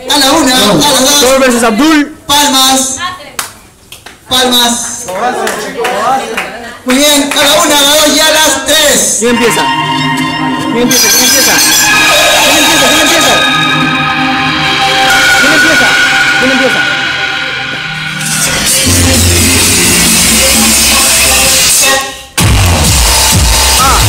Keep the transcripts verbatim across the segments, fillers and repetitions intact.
A la una, a las dos. Dos veces Abdul. Palmas. Palmas. Muy bien, a la una, a las dos y a las tres. ¿Quién empieza? ¿Quién empieza? ¿Quién empieza? ¿Quién empieza? ¿Quién empieza? ¿Quién empieza? ¿Quién empieza? Ah.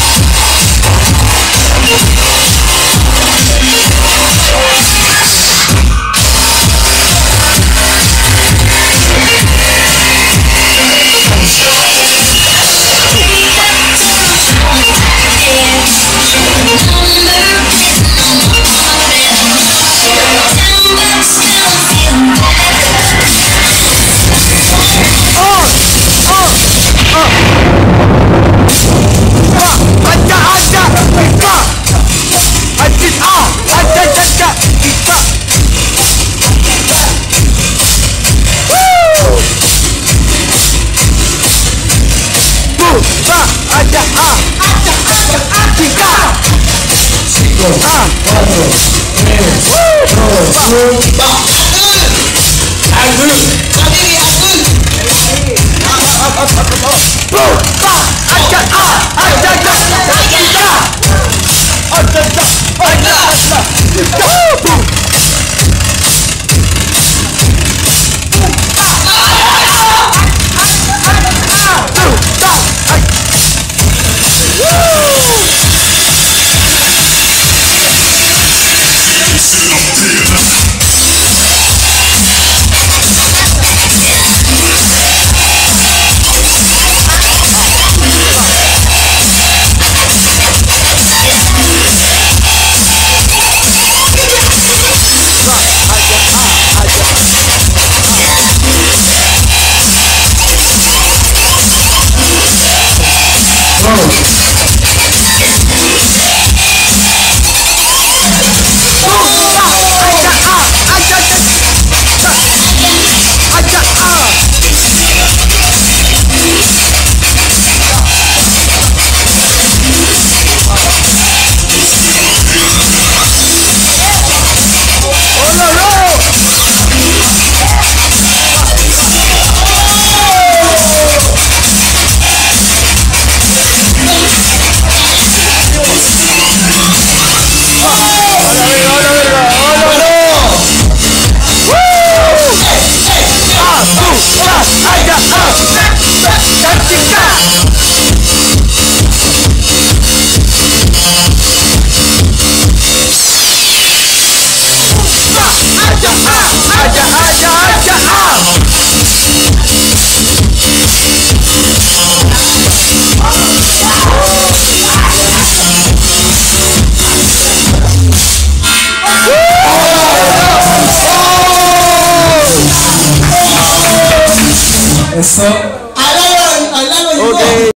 Eso.